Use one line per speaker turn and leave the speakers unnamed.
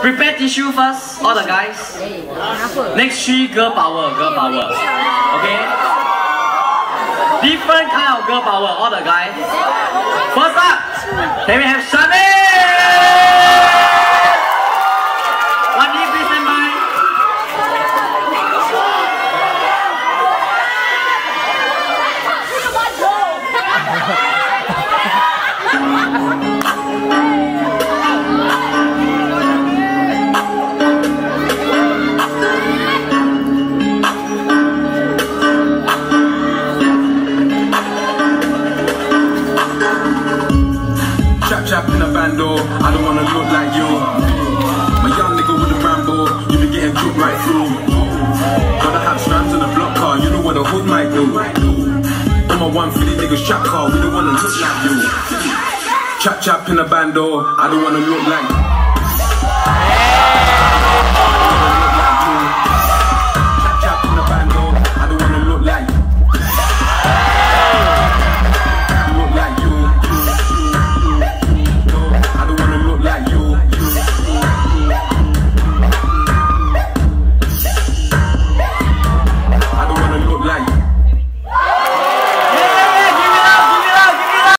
Prepare tissue first, all the guys. Next 3, girl power, girl power. Okay? Different kind of girl power, all the guys. First up, can we have Shane? One knee, please stand by.
Chap in a bando, I don't wanna look like you. My young nigga with a Rambo, you be getting cooked right through. Gotta have strands in a block car, you know what a hood might do. On my 150 niggas trap car, we don't wanna look like you. Chap in a bando, I don't wanna look like you.